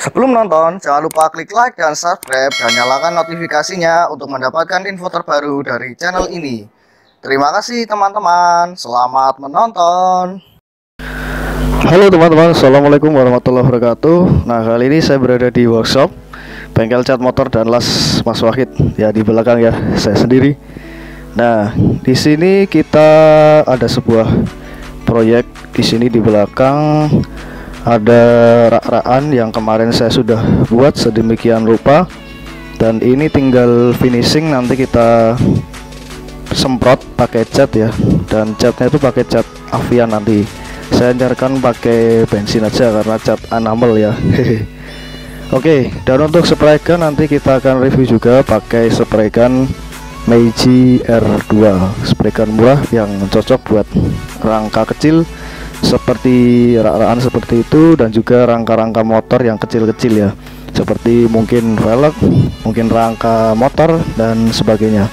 Sebelum nonton, jangan lupa klik like dan subscribe dan nyalakan notifikasinya untuk mendapatkan info terbaru dari channel ini. Terima kasih teman-teman, selamat menonton. Halo teman-teman, assalamualaikum warahmatullahi wabarakatuh. Nah, kali ini saya berada di workshop bengkel cat motor dan las Mas Wahid. Ya, di belakang ya, saya sendiri. Nah, di sini kita ada sebuah proyek. Di sini di belakang ada rak-rakan yang kemarin saya sudah buat sedemikian rupa, dan ini tinggal finishing. Nanti kita semprot pakai cat ya, dan catnya itu pakai cat Avian. Nanti saya nyarkan pakai bensin aja karena cat enamel ya. Oke, dan untuk spray gun nanti kita akan review juga pakai spray gun Meiji R2, spray gun murah yang cocok buat rangka kecil seperti rak-rakan seperti itu, dan juga rangka-rangka motor yang kecil-kecil ya, seperti mungkin velg, mungkin rangka motor dan sebagainya.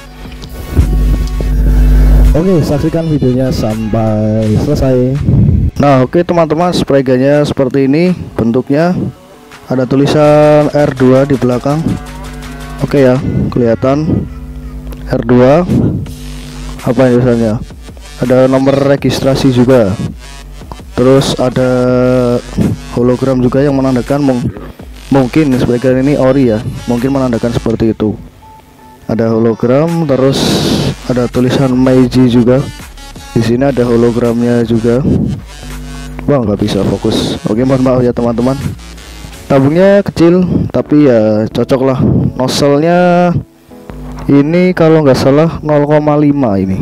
Oke, saksikan videonya sampai selesai. Nah, oke teman-teman, spray gunnya seperti ini bentuknya. Ada tulisan R2 di belakang. Oke ya, kelihatan R2. Apa ya tulisannya? Ada nomor registrasi juga. Terus ada hologram juga yang menandakan mungkin spray gun ini ori ya, mungkin menandakan seperti itu. Ada hologram, terus ada tulisan Meiji juga. Di sini ada hologramnya juga. Wah, nggak bisa fokus. Oke, mohon maaf ya teman-teman. Tabungnya kecil, tapi ya cocok lah. Nozzle-nya ini kalau nggak salah 0,5 ini.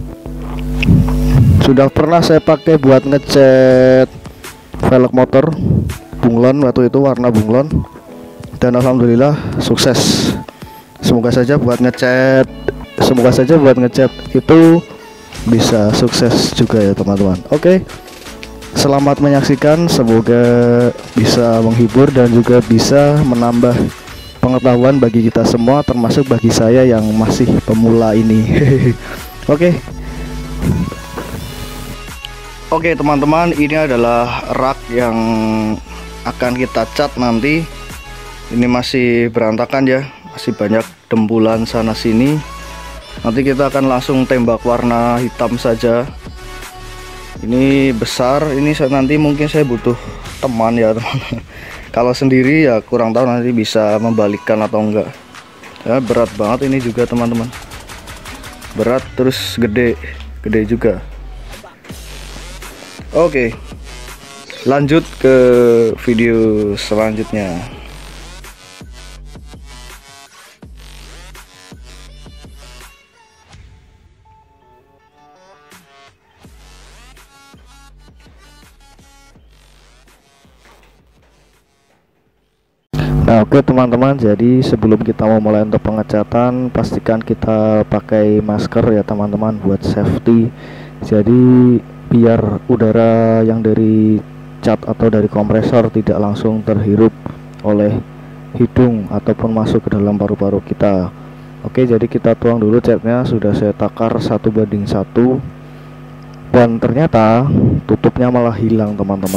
Sudah pernah saya pakai buat ngecat velg motor bunglon, waktu itu warna bunglon, dan alhamdulillah sukses. Semoga saja buat ngecat itu bisa sukses juga ya teman-teman. Oke, selamat menyaksikan, semoga bisa menghibur dan juga bisa menambah pengetahuan bagi kita semua, termasuk bagi saya yang masih pemula ini. Oke teman-teman, ini adalah rak yang akan kita cat nanti. Ini masih berantakan ya, masih banyak dempulan sana sini. Nanti kita akan langsung tembak warna hitam saja. Ini besar, ini nanti mungkin saya butuh teman ya teman. Kalau sendiri ya kurang tahu nanti bisa membalikkan atau enggak. Ya, berat banget ini juga teman-teman. Berat terus gede juga. Oke, lanjut ke video selanjutnya. Nah, oke teman-teman, jadi sebelum kita memulai untuk pengecatan, pastikan kita pakai masker ya teman-teman, buat safety. Jadi biar udara yang dari cat atau dari kompresor tidak langsung terhirup oleh hidung ataupun masuk ke dalam paru-paru kita. Oke, jadi kita tuang dulu catnya. Sudah saya takar 1:1, dan ternyata tutupnya malah hilang teman-teman.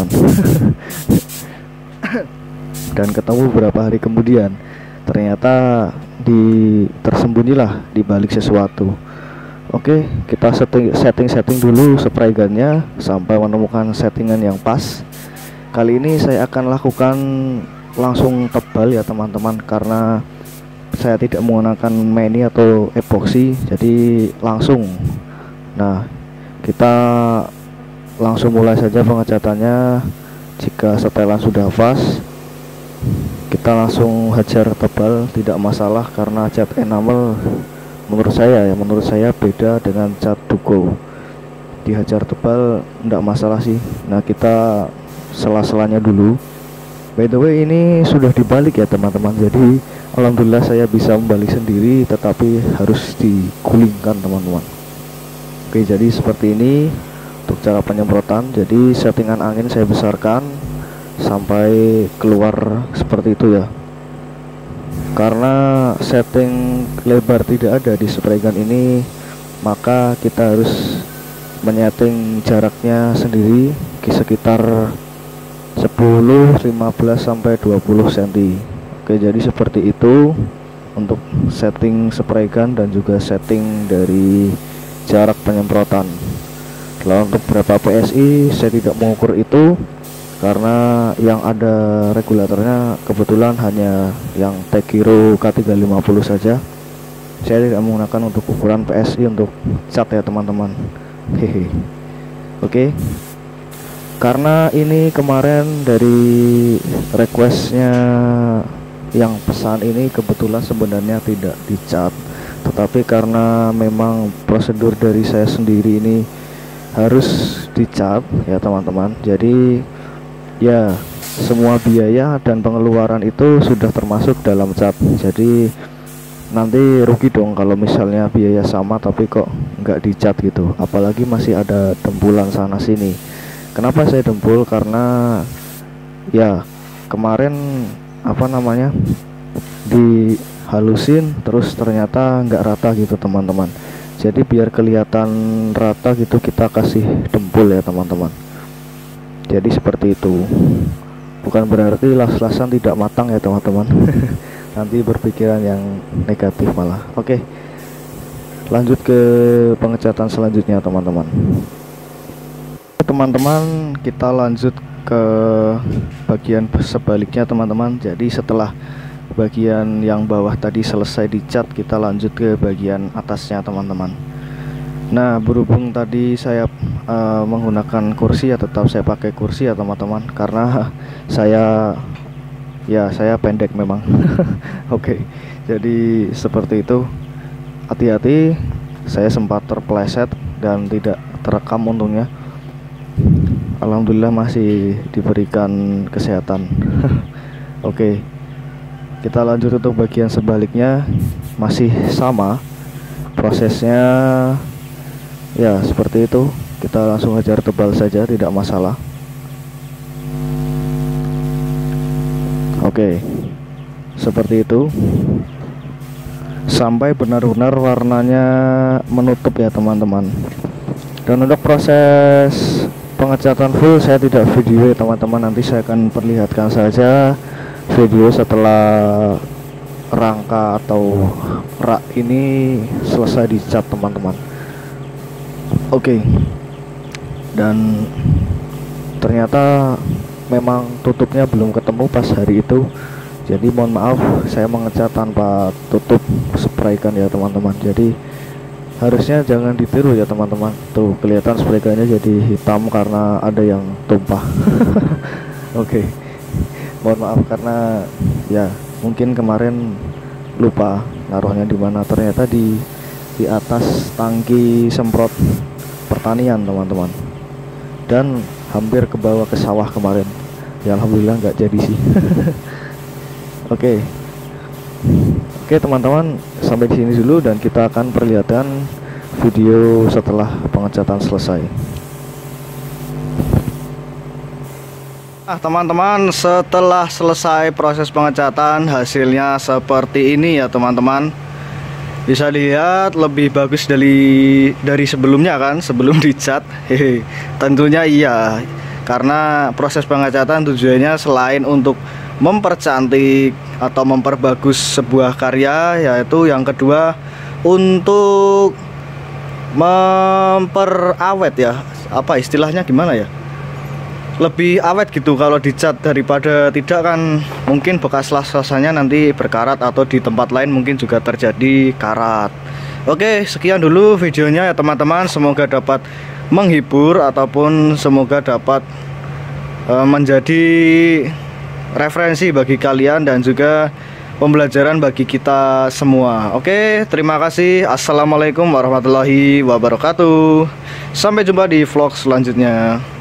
Dan ketemu beberapa hari kemudian, ternyata tersembunyilah di balik sesuatu. Oke, kita setting dulu spray gunnya sampai menemukan settingan yang pas. Kali ini saya akan lakukan langsung tebal ya teman-teman, karena saya tidak menggunakan mani atau epoxy, jadi langsung. Nah, kita langsung mulai saja pengecatannya. Jika setelan sudah pas, kita langsung hajar tebal, tidak masalah, karena cat enamel menurut saya beda dengan cat duko. Dihajar tebal enggak masalah sih. Nah, kita sela-selanya dulu. By the way, ini sudah dibalik ya teman-teman, jadi alhamdulillah saya bisa membalik sendiri, tetapi harus digulingkan teman-teman. Oke, jadi seperti ini untuk cara penyemprotan. Jadi settingan angin saya besarkan sampai keluar seperti itu ya, karena setting lebar tidak ada di spray gun ini, maka kita harus menyeting jaraknya sendiri sekitar 10, 15 sampai 20 cm. Oke, jadi seperti itu untuk setting spray gun dan juga setting dari jarak penyemprotan. Kalau untuk berapa PSI saya tidak mengukur itu karena yang ada regulatornya kebetulan hanya yang Tekiro K350 saja. Saya tidak menggunakan untuk ukuran PSI untuk cat ya teman-teman. Hehe. Oke. Karena ini kemarin dari requestnya yang pesan ini kebetulan sebenarnya tidak dicat, tetapi karena memang prosedur dari saya sendiri ini harus dicat ya teman-teman. Jadi ya semua biaya dan pengeluaran itu sudah termasuk dalam cat. Jadi nanti rugi dong kalau misalnya biaya sama tapi kok nggak dicat gitu, apalagi masih ada dempulan sana sini. Kenapa saya dempul? Karena ya kemarin dihalusin terus ternyata nggak rata gitu teman-teman. Jadi biar kelihatan rata gitu kita kasih dempul ya teman-teman. Jadi seperti itu, bukan berarti las-lasan tidak matang ya teman-teman. Nanti berpikiran yang negatif malah. Oke, lanjut ke pengecatan selanjutnya teman-teman. Teman-teman, kita lanjut ke bagian sebaliknya teman-teman. Jadi setelah bagian yang bawah tadi selesai dicat, kita lanjut ke bagian atasnya teman-teman. Nah, berhubung tadi saya menggunakan kursi ya, tetap saya pakai kursi ya teman-teman, karena saya pendek memang. Oke, jadi seperti itu. Hati-hati, saya sempat terpeleset dan tidak terekam untungnya. Alhamdulillah masih diberikan kesehatan. Oke, kita lanjut untuk bagian sebaliknya. Masih sama prosesnya ya, seperti itu. Kita langsung ajar tebal saja, tidak masalah. Oke, seperti itu sampai benar-benar warnanya menutup ya teman-teman. Dan untuk proses pengecatan full saya tidak video ya teman-teman, nanti saya akan perlihatkan saja video setelah rangka atau rak ini selesai dicat teman-teman. Oke, dan ternyata memang tutupnya belum ketemu pas hari itu, jadi mohon maaf saya mengecat tanpa tutup spray gun ya teman-teman. Jadi harusnya jangan ditiru ya teman-teman. Tuh kelihatan spray gunnya jadi hitam karena ada yang tumpah. Oke, mohon maaf karena ya mungkin kemarin lupa naruhnya di mana. Ternyata di atas tangki semprot pertanian teman-teman, dan hampir ke bawah ke sawah kemarin. Ya alhamdulillah nggak jadi sih. Oke, teman-teman, sampai di sini dulu dan kita akan perlihatkan video setelah pengecatan selesai. Teman-teman, setelah selesai proses pengecatan hasilnya seperti ini ya teman-teman. Bisa dilihat lebih bagus dari sebelumnya kan, sebelum dicat. Hehe. Tentunya iya, karena proses pengecatan tujuannya selain untuk mempercantik atau memperbagus sebuah karya, yaitu yang kedua untuk memperawet ya, apa istilahnya gimana ya, lebih awet gitu kalau dicat daripada tidak kan. Mungkin bekas las-lasannya nanti berkarat atau di tempat lain mungkin juga terjadi karat. Oke, sekian dulu videonya ya teman-teman, semoga dapat menghibur ataupun semoga dapat menjadi referensi bagi kalian dan juga pembelajaran bagi kita semua. Oke, terima kasih. Assalamualaikum warahmatullahi wabarakatuh. Sampai jumpa di vlog selanjutnya.